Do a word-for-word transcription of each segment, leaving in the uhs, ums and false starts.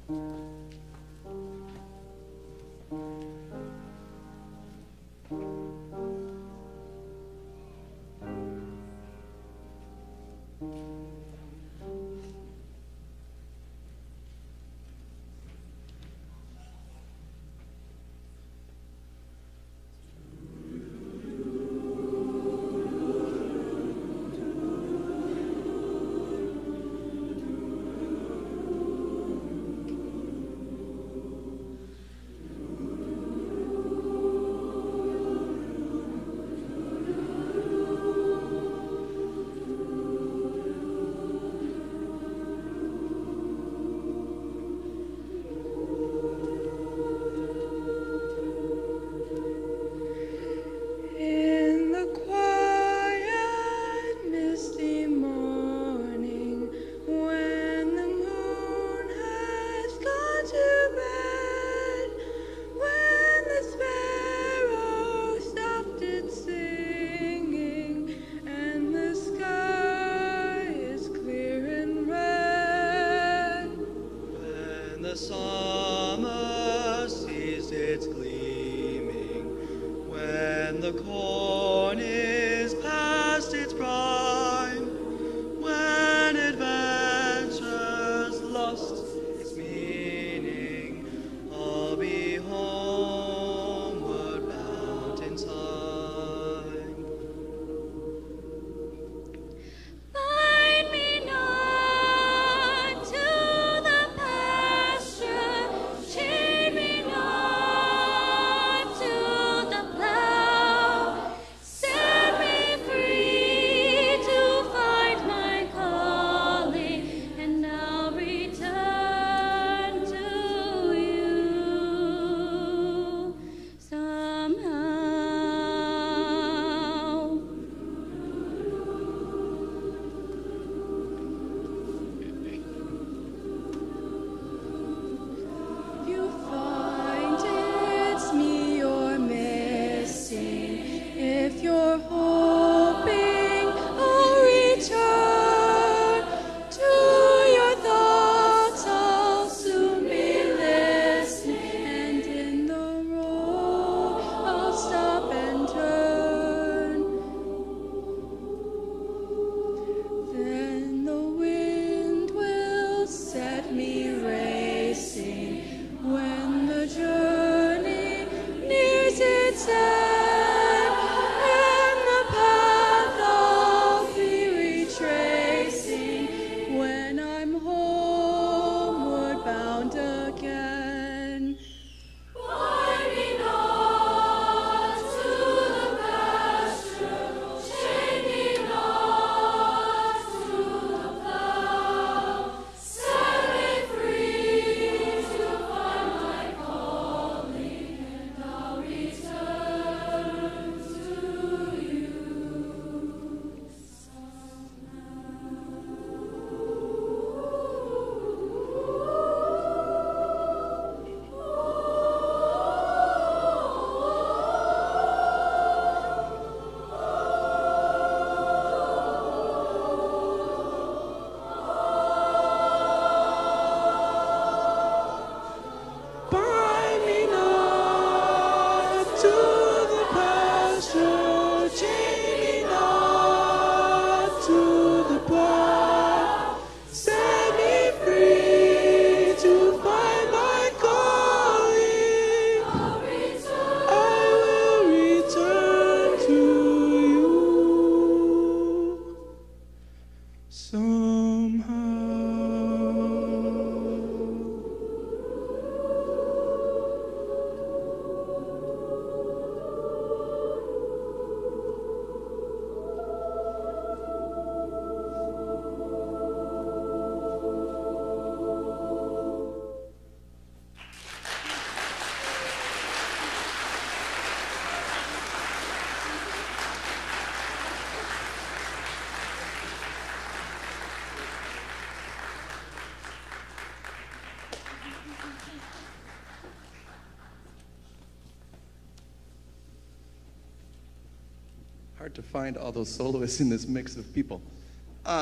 Hard to find all those soloists in this mix of people. Um,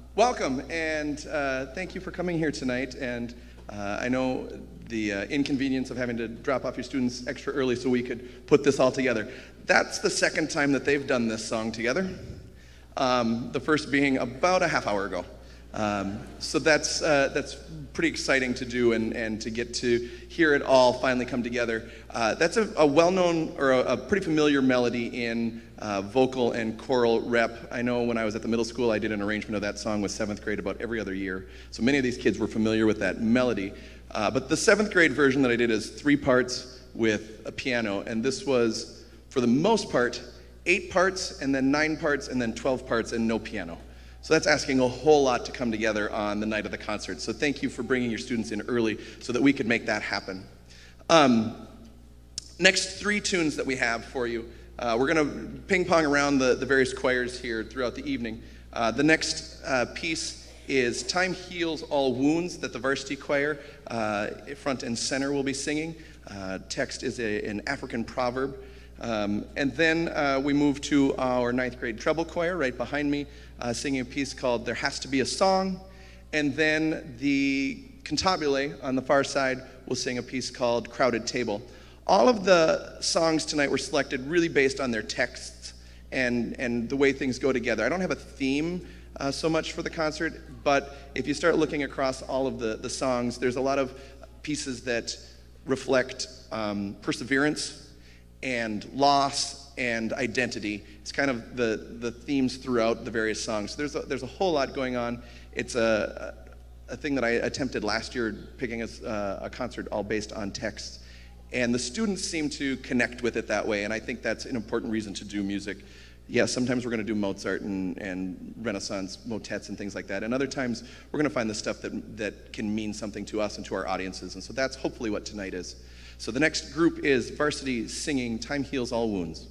welcome, and uh, thank you for coming here tonight. And uh, I know the uh, inconvenience of having to drop off your students extra early so we could put this all together. That's the second time that they've done this song together, um, the first being about a half hour ago. Um, so that's uh, that's pretty exciting to do, and, and to get to hear it all finally come together. Uh, that's a, a well-known or a, a pretty familiar melody in uh, vocal and choral rep. I know when I was at the middle school, I did an arrangement of that song with seventh grade about every other year. So many of these kids were familiar with that melody. Uh, but the seventh grade version that I did is three parts with a piano, and this was, for the most part, eight parts, and then nine parts, and then twelve parts, and no piano. So that's asking a whole lot to come together on the night of the concert. So thank you for bringing your students in early so that we could make that happen. Um, next three tunes that we have for you, uh, we're going to ping pong around the, the various choirs here throughout the evening. Uh, the next uh, piece is Time Heals All Wounds, that the varsity choir, uh, front and center, will be singing. Uh, text is a, an African proverb. Um, and then uh, we move to our ninth grade treble choir right behind me, uh, singing a piece called There Has to Be a Song. And then the cantabile on the far side will sing a piece called Crowded Table. All of the songs tonight were selected really based on their texts and, and the way things go together. I don't have a theme uh, so much for the concert, but if you start looking across all of the, the songs, there's a lot of pieces that reflect um, perseverance and loss and identity. It's kind of the, the themes throughout the various songs. There's a, there's a whole lot going on. It's a, a thing that I attempted last year, picking a, uh, a concert all based on text. And the students seem to connect with it that way, and I think that's an important reason to do music. Yeah, sometimes we're going to do Mozart and, and Renaissance motets and things like that, and other times we're going to find the stuff that, that can mean something to us and to our audiences, and so that's hopefully what tonight is. So the next group is varsity singing Time Heals All Wounds.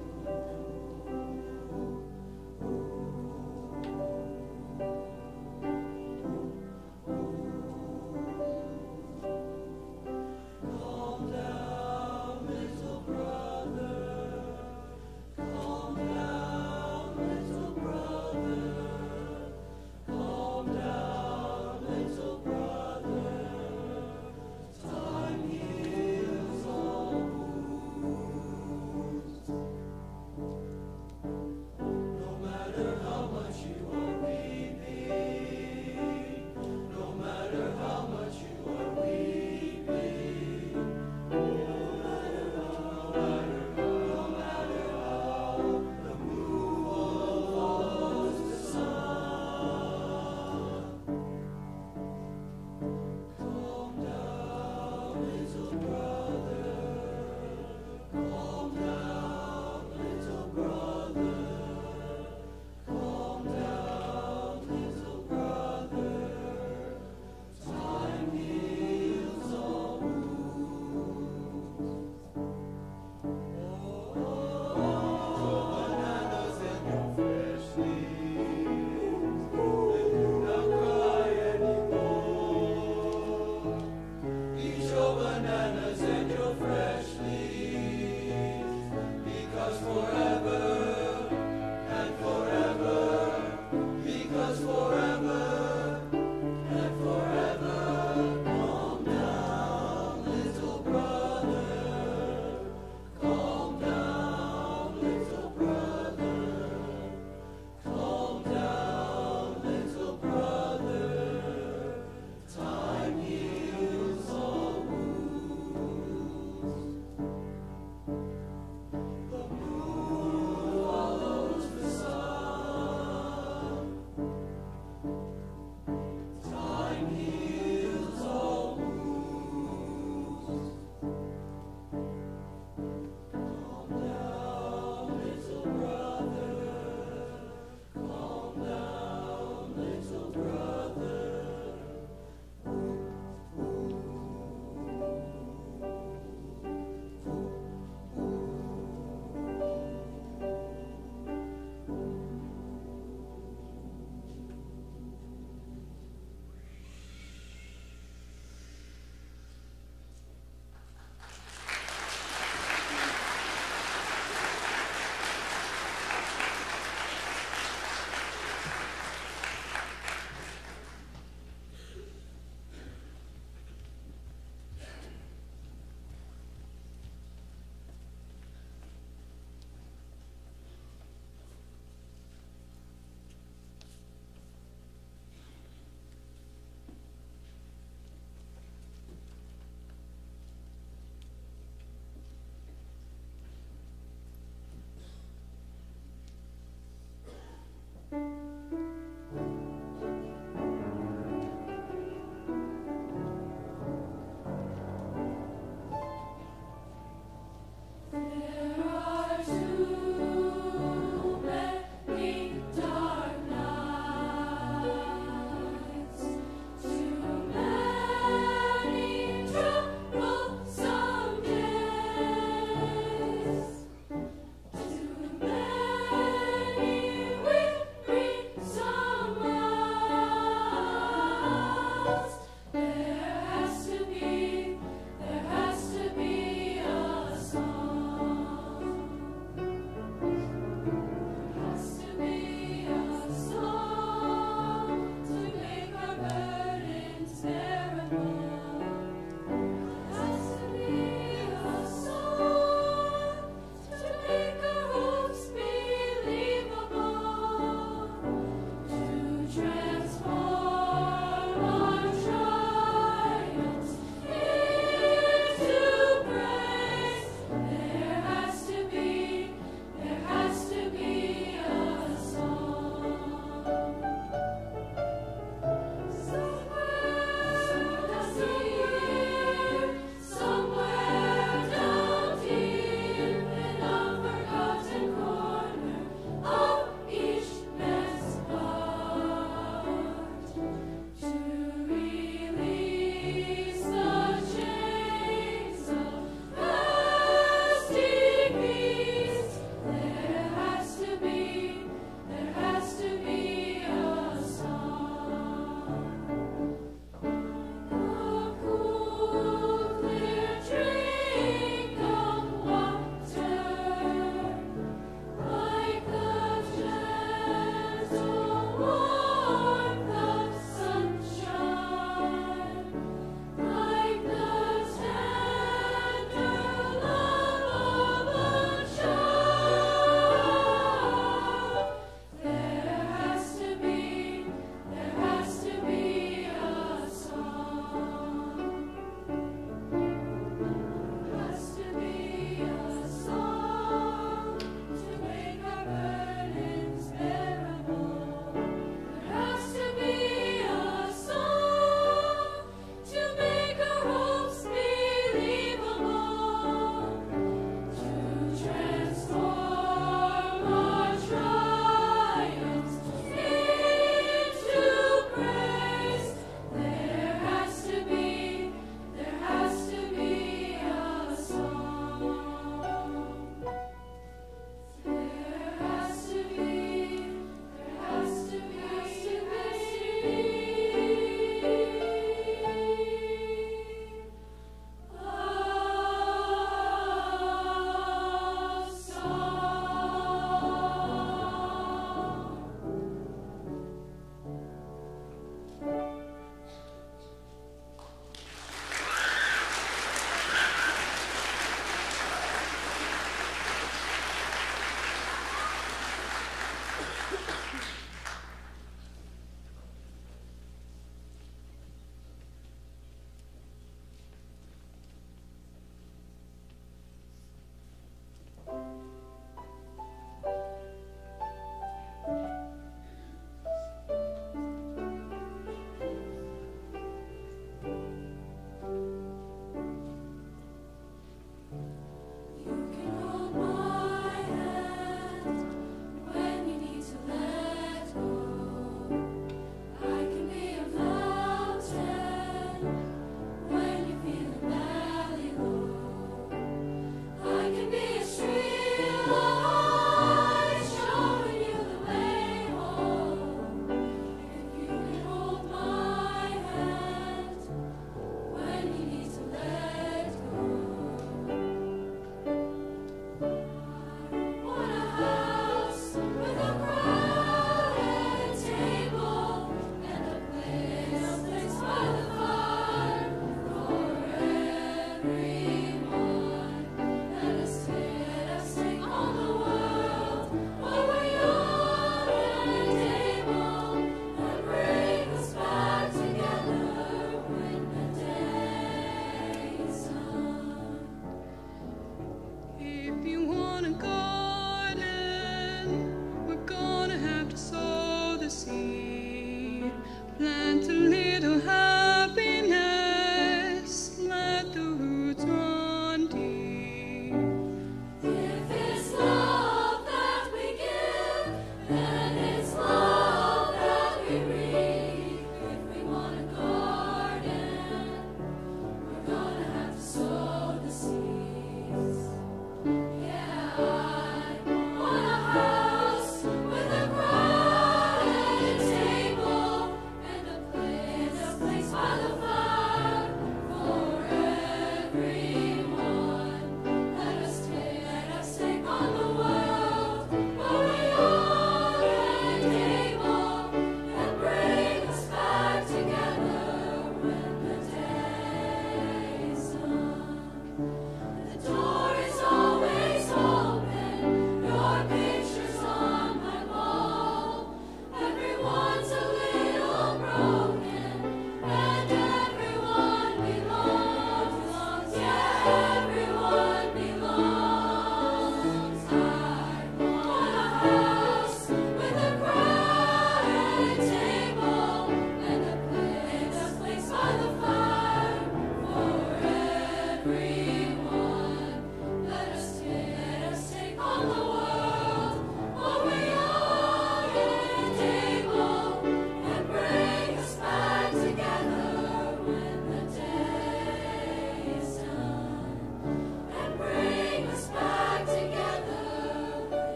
Thank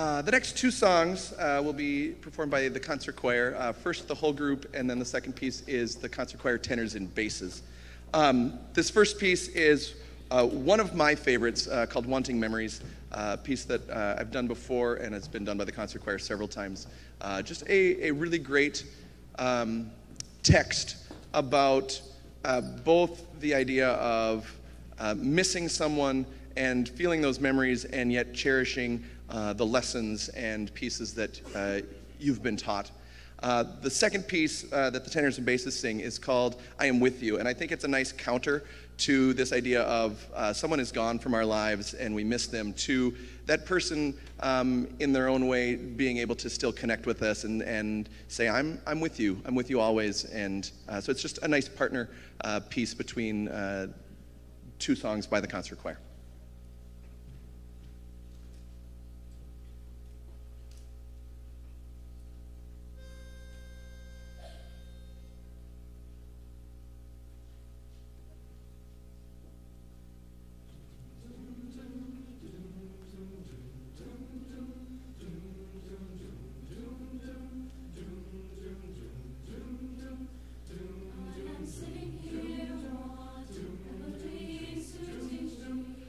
Uh, the next two songs uh, will be performed by the concert choir. Uh, first, the whole group, and then the second piece is the concert choir tenors and basses. Um, this first piece is uh, one of my favorites, uh, called Wanting Memories, a piece that uh, I've done before, and it's been done by the concert choir several times. Uh, just a, a really great um, text about uh, both the idea of uh, missing someone and feeling those memories, and yet cherishing uh, the lessons and pieces that uh, you've been taught. Uh, the second piece uh, that the tenors and basses sing is called I Am With You, and I think it's a nice counter to this idea of uh, someone is gone from our lives and we miss them, to that person um, in their own way being able to still connect with us and, and say, I'm, I'm with you, I'm with you always. And uh, so it's just a nice partner uh, piece between uh, two songs by the concert choir. Sitting here, what a dream,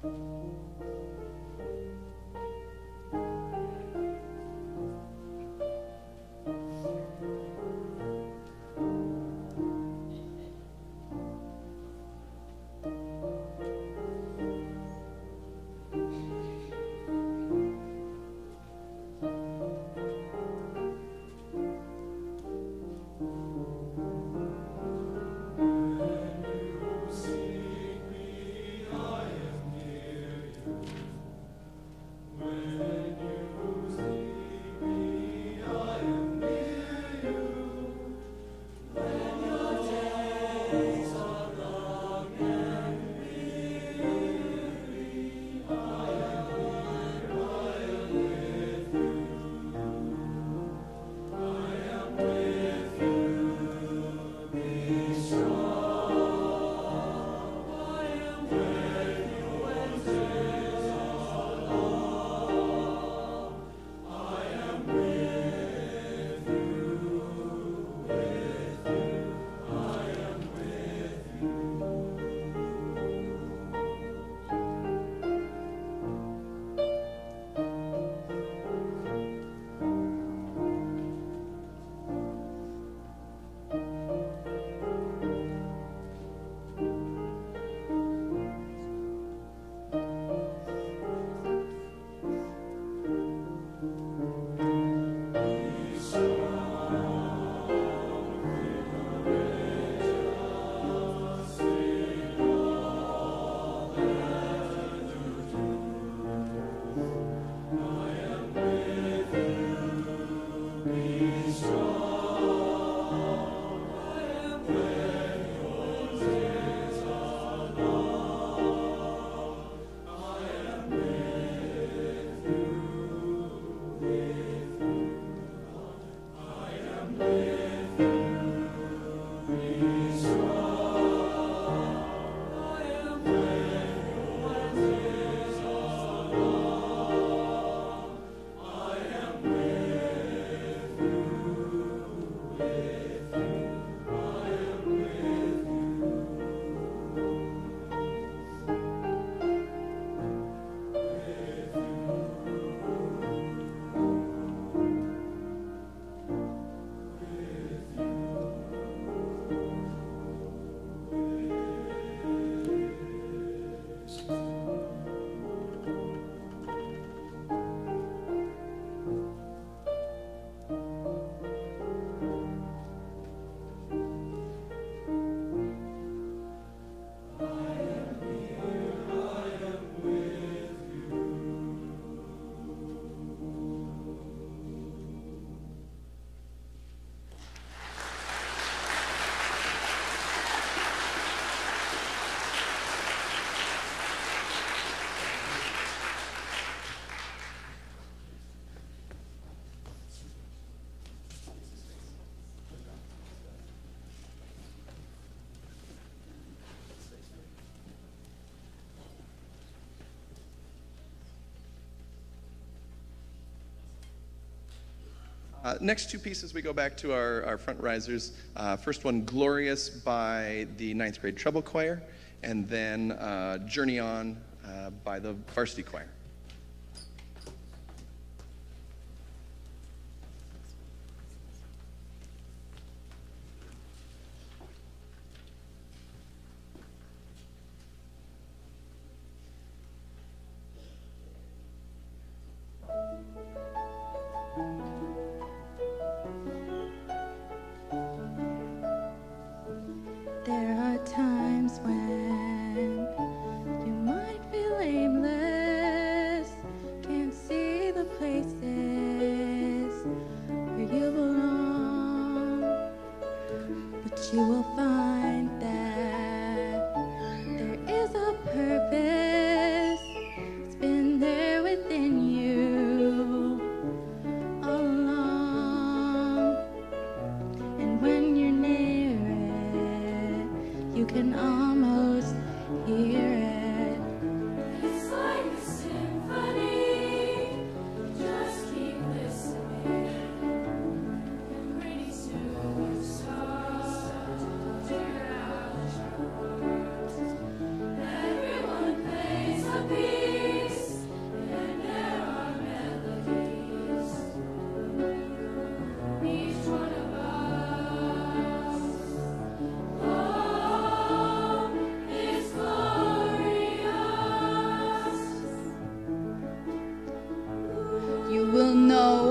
Uh, next two pieces, we go back to our, our front risers. Uh, first one, Glorious by the ninth grade treble choir, and then uh, Journey On uh, by the varsity choir. There are times when you might feel aimless.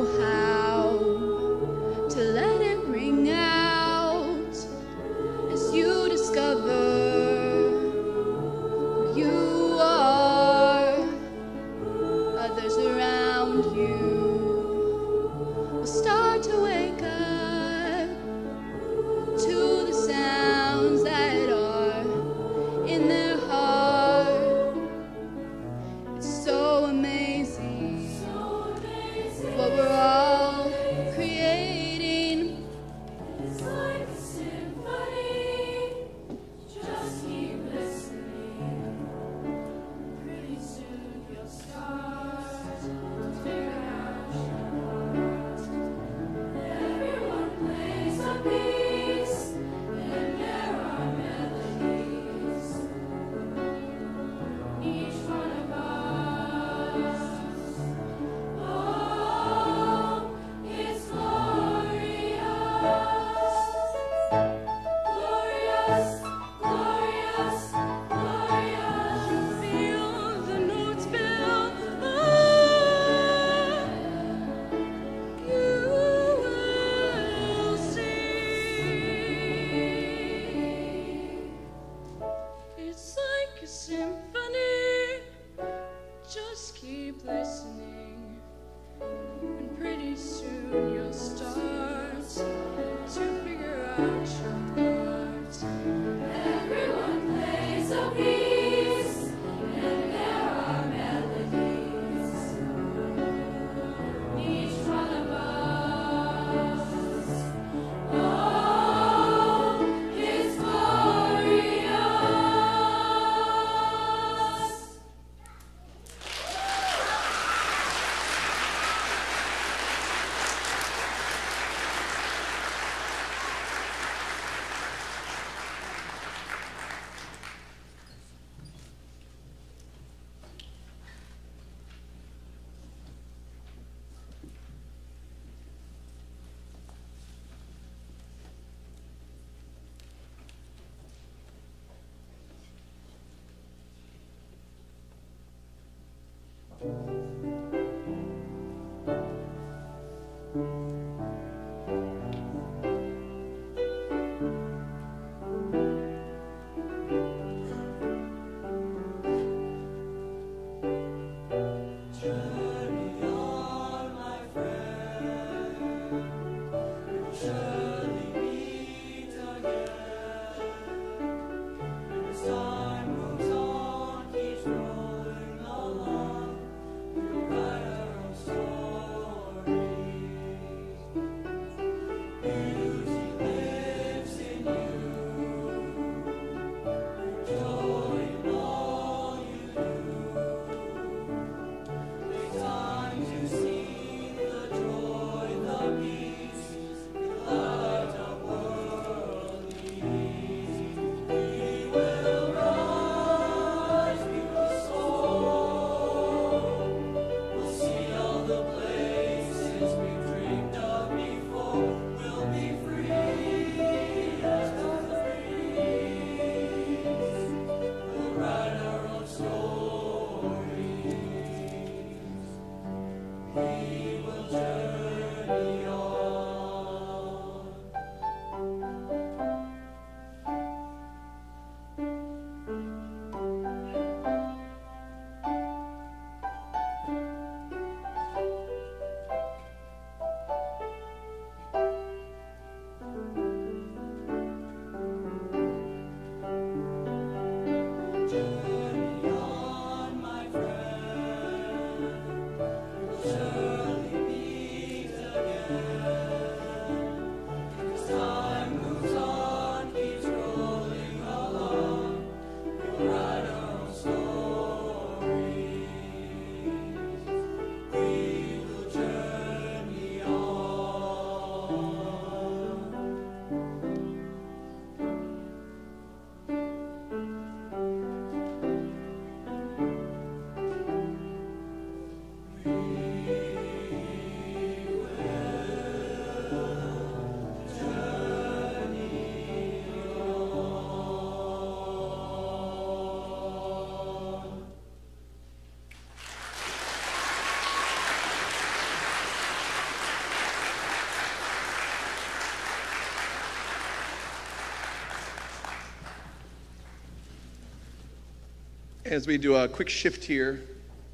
know how to let it ring out as you discover who you are. Others around you will start to wake up to the sounds that are in their heart. It's so amazing, so amazing what we're all creating. It's like a symphony, just keep listening. Pretty soon you'll start to figure out your part. Everyone plays a piece, and there are melodies. Each one of us, oh, it's glorious, glorious, glorious, glorious. You feel the notes build up, you will see. It's like a symphony, just keep listening, and pretty soon you'll start to figure out your part. Everyone plays a piece, and there are melodies. Each one of us, oh, is glorious. Journey on, my friend, we'll surely meet again. As time moves on, keeps rolling along, we'll write our own stories. Beauty lives in you, joy in all you do. Take time to see the joy, the peace, the light our world needs. We will rise, we will soar. We'll see all the places we've dreamed of before. We'll be free as the breeze. We'll write our own stories. We will journey on. Journey on, my friend, we'll surely meet again. As time moves on, keeps rolling along, we'll write our own stories. We will journey on. as we do a quick shift here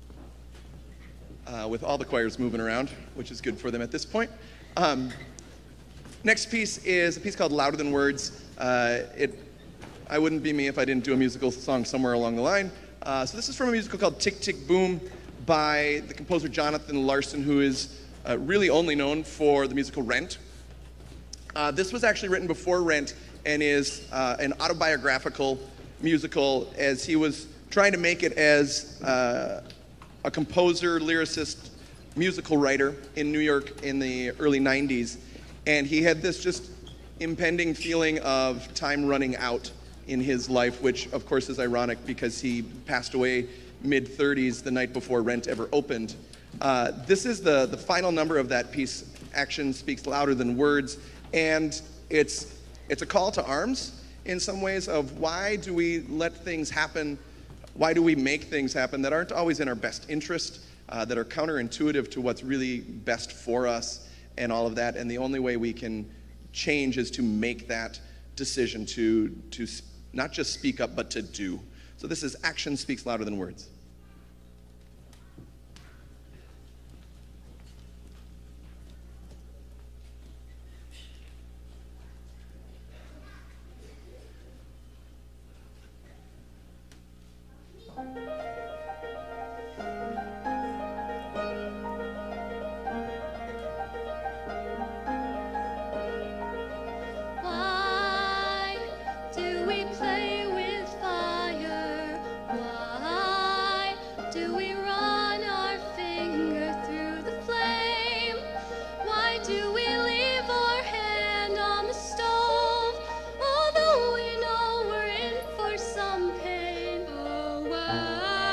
uh, with all the choirs moving around, which is good for them at this point. Um, next piece is a piece called Louder Than Words. Uh, it, I wouldn't be me if I didn't do a musical song somewhere along the line. Uh, so this is from a musical called Tick, Tick, Boom by the composer Jonathan Larson, who is uh, really only known for the musical Rent. Uh, this was actually written before Rent and is uh, an autobiographical musical, as he was trying to make it as uh, a composer, lyricist, musical writer in New York in the early nineties. And he had this just impending feeling of time running out in his life, which of course is ironic because he passed away mid thirties the night before Rent ever opened. Uh, this is the, the final number of that piece. Action speaks louder than words, and it's, it's a call to arms in some ways of why do we let things happen, why do we make things happen that aren't always in our best interest, uh, that are counterintuitive to what's really best for us and all of that, and the only way we can change is to make that decision to, to not just speak up, but to do. So this is Action Speaks Louder Than Words. Why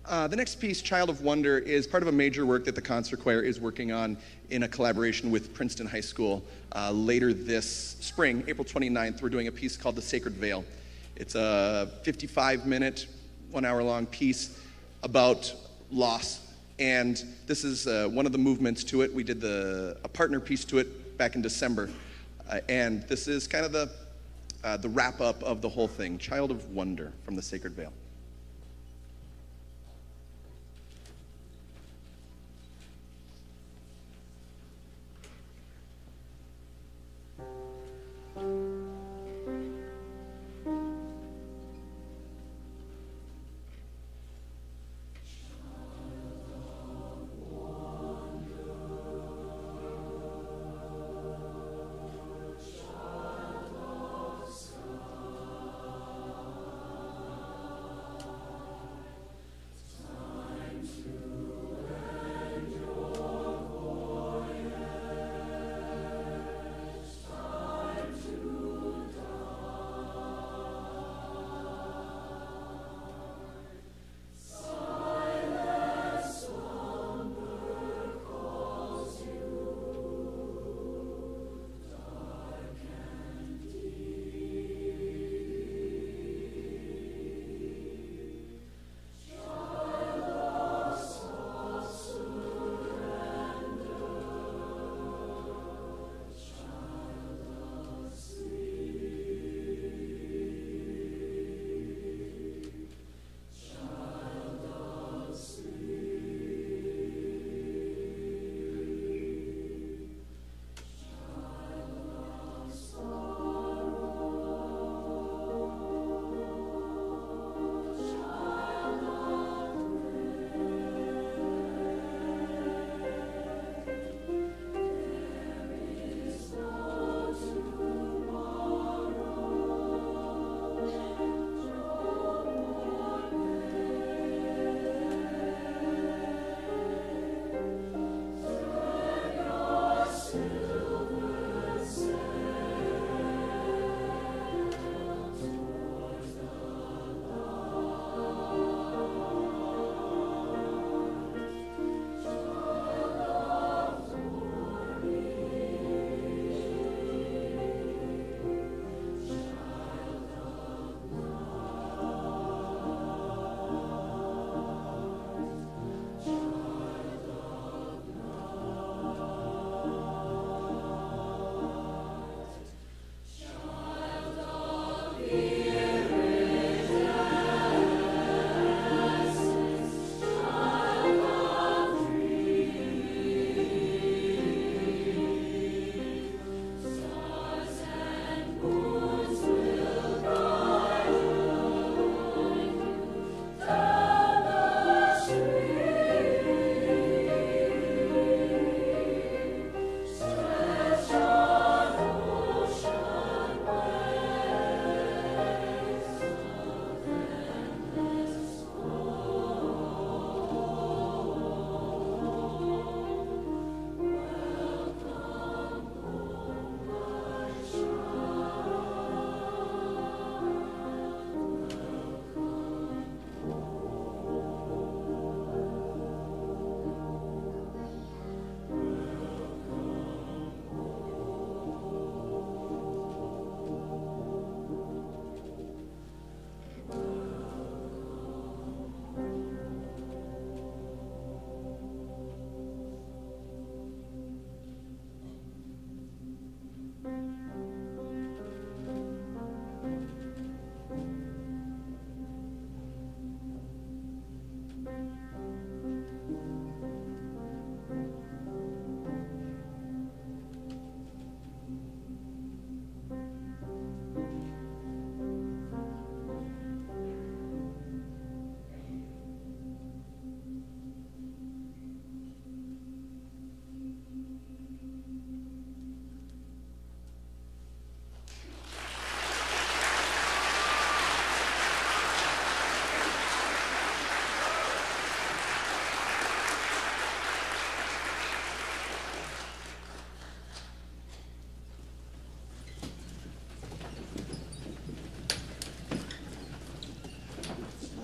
Uh, the next piece, Child of Wonder, is part of a major work that the concert choir is working on in a collaboration with Princeton High School. Uh, later this spring, April twenty-ninth, we're doing a piece called The Sacred Veil. It's a fifty-five minute, one hour long piece about loss. And this is uh, one of the movements to it. We did the, a partner piece to it back in December. Uh, and this is kind of the, uh, the wrap up of the whole thing, Child of Wonder from The Sacred Veil.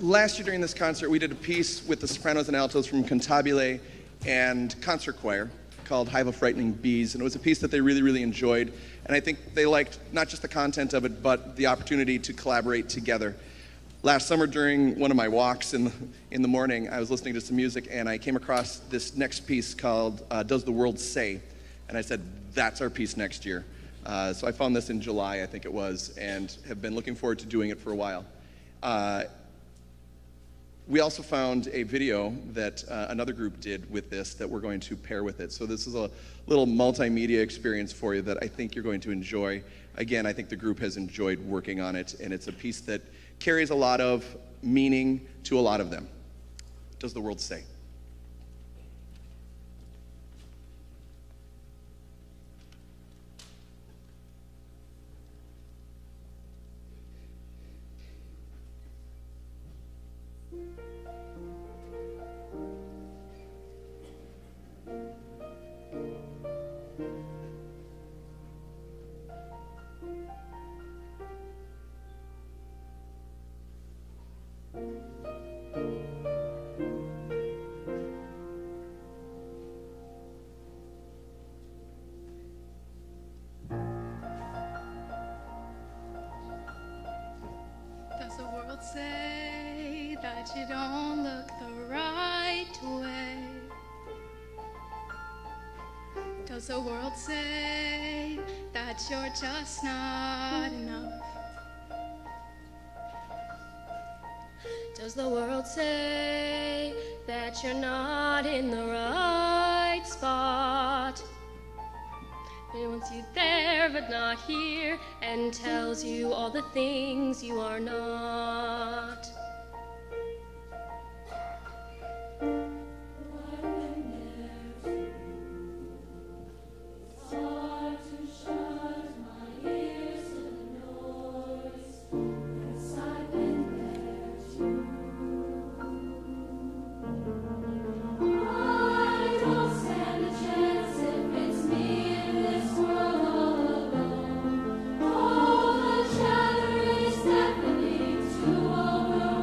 last year during this concert, we did a piece with the sopranos and altos from Cantabile and concert choir called Hive of Frightening Bees, and it was a piece that they really, really enjoyed, and I think they liked not just the content of it, but the opportunity to collaborate together. Last summer during one of my walks in the, in the morning, I was listening to some music, and I came across this next piece called uh, Does the World Say? And I said, that's our piece next year. Uh, so I found this in July, I think it was, and have been looking forward to doing it for a while. Uh, we also found a video that uh, another group did with this that we're going to pair with it. So this is a little multimedia experience for you that I think you're going to enjoy. Again, I think the group has enjoyed working on it, and it's a piece that carries a lot of meaning to a lot of them. Does the world say? Does the world say that you don't look the right way? Does the world say that you're just not enough? Does the world say that you're not in the right spot? It wants you there but not here, and tells you all the things you are not. All the chatter is deafening to over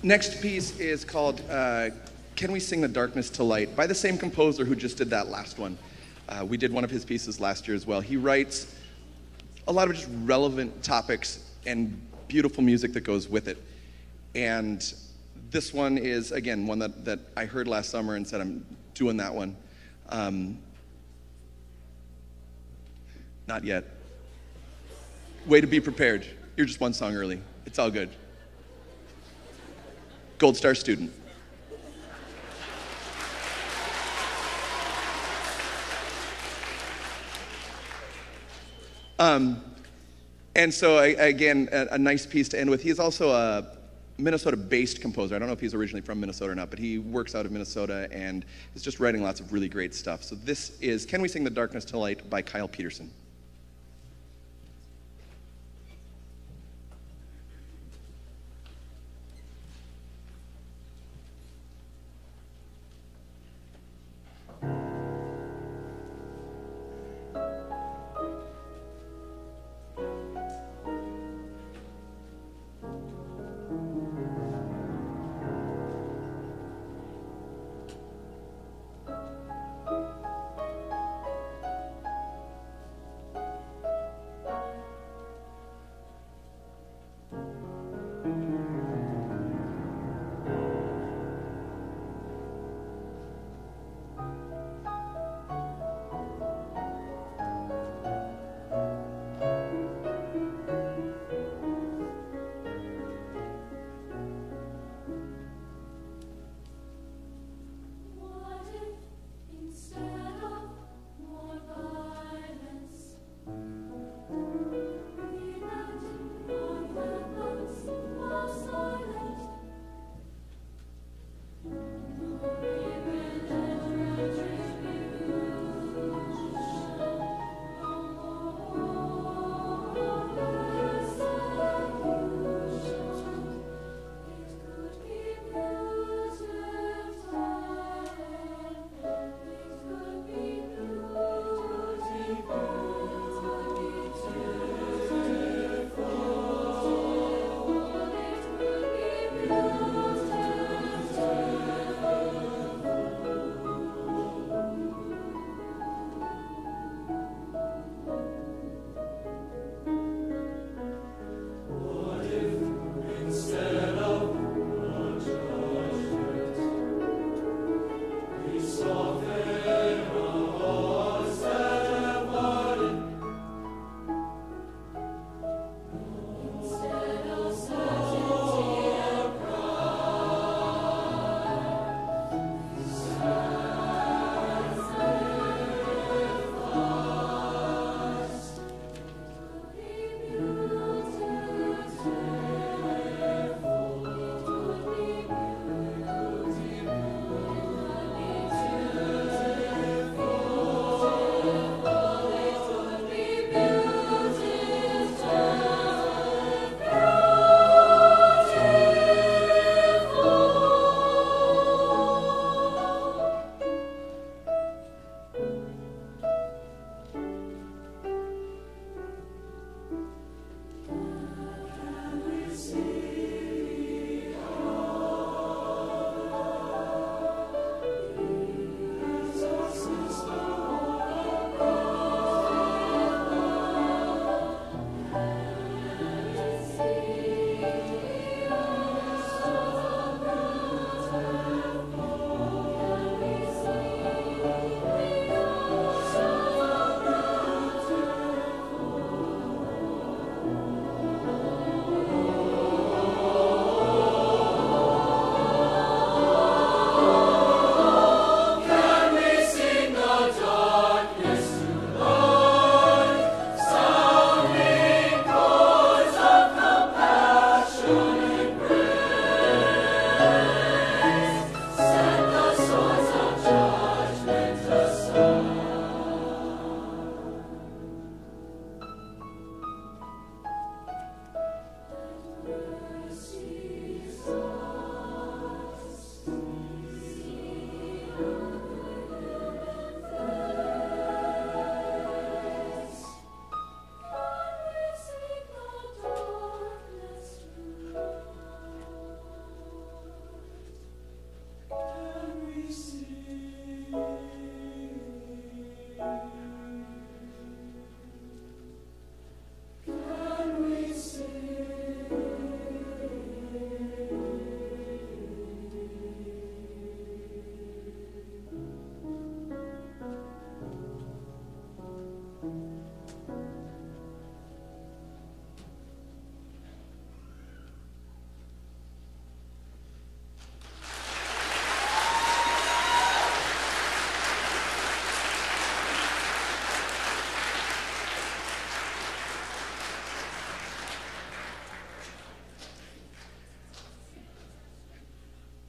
next piece is called uh, Can We Sing the Darkness to Light, by the same composer who just did that last one. Uh, we did one of his pieces last year as well. He writes a lot of just relevant topics and beautiful music that goes with it. And this one is, again, one that, that I heard last summer and said, I'm doing that one. Um, not yet. Way to be prepared. You're just one song early. It's all good. Gold Star student. Um, and so, I, again, a, a nice piece to end with. He's also a Minnesota-based composer. I don't know if he's originally from Minnesota or not, but he works out of Minnesota and is just writing lots of really great stuff. So this is Can We Sing the Darkness to Light by Kyle Peterson.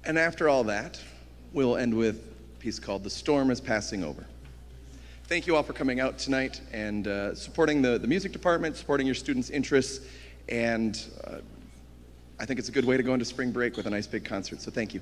And after all that, we'll end with a piece called The Storm is Passing Over. Thank you all for coming out tonight and uh, supporting the, the music department, supporting your students' interests, and uh, I think it's a good way to go into spring break with a nice big concert, so thank you.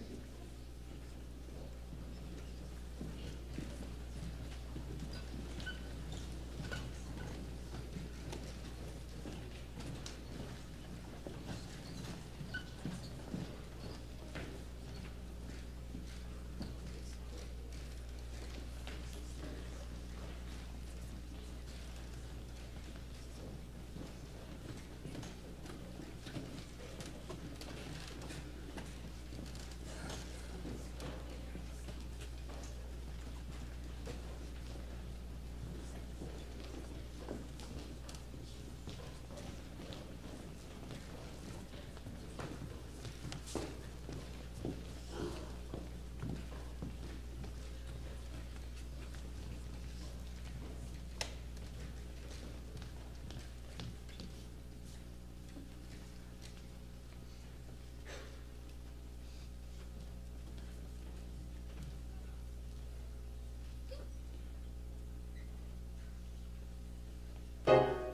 Thank